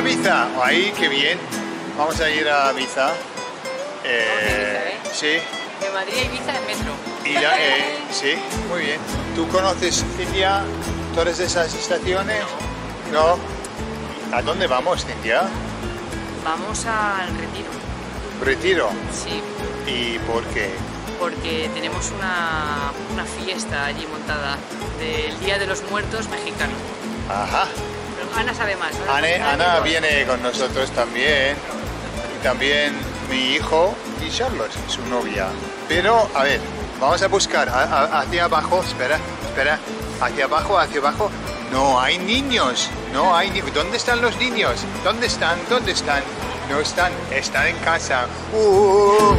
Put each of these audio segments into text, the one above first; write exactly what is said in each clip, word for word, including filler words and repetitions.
Ibiza. Ahí, qué bien. Vamos a ir a Ibiza. Eh, Ibiza, ¿eh? Sí. De Madrid a Ibiza en metro. Y la, eh, sí, muy bien. ¿Tú conoces, Cintia, todas esas estaciones? No. ¿A dónde vamos, Cintia? Vamos al Retiro. ¿Retiro? Sí. ¿Y por qué? Porque tenemos una, una fiesta allí montada del Día de los Muertos mexicano. Ajá. Pero Ana sabe más, ¿no? Ana, Ana viene con nosotros también. Y también mi hijo y Charlotte, su novia. Pero, a ver, vamos a buscar a, a, hacia abajo. Espera, espera. Hacia abajo, hacia abajo. No hay niños. No hay niños. ¿Dónde están los niños? ¿Dónde están? ¿Dónde están? No están. Están en casa. Uh.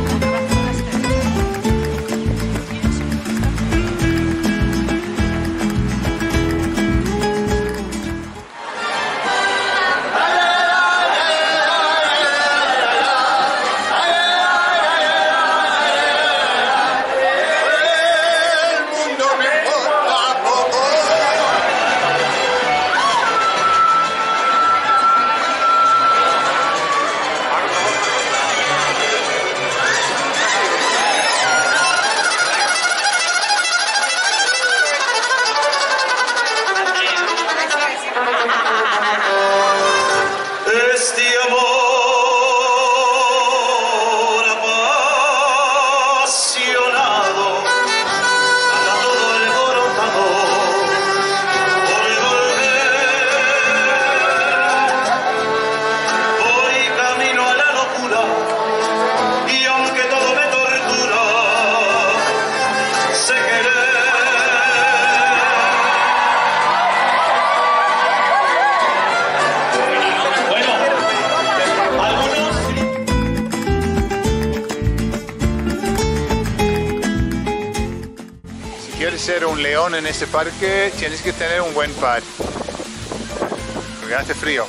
Si quieres ser un león en este parque, tienes que tener un buen pad, porque hace frío.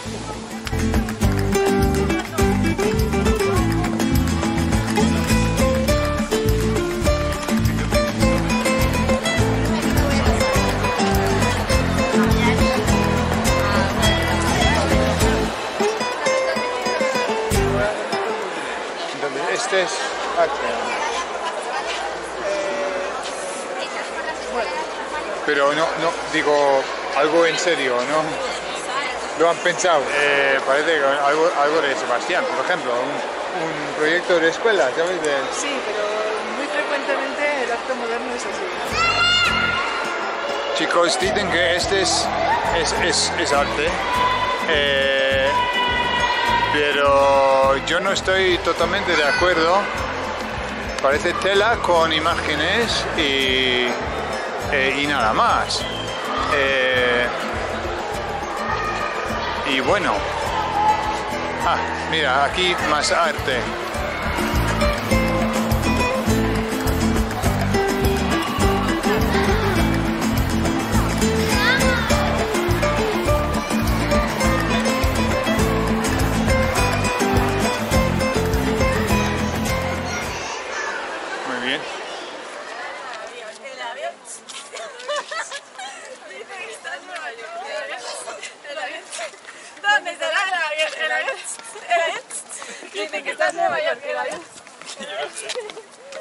Entonces, este es arte. Pero no, no, digo, algo en serio, ¿no? ¿Lo han pensado? Eh, parece que algo, algo de Sebastián, por ejemplo, un, un proyecto de escuela, ¿sabes? De... Sí, pero muy frecuentemente el arte moderno es así. Chicos, dicen que este es, es, es, es arte, eh, pero yo no estoy totalmente de acuerdo. Parece tela con imágenes y... Eh, y nada más. Eh, y bueno, ah, mira, aquí más arte. Muy bien. ¿Dónde estará el avión? El avión. El avión. Dicen que está en Nueva York, el avión.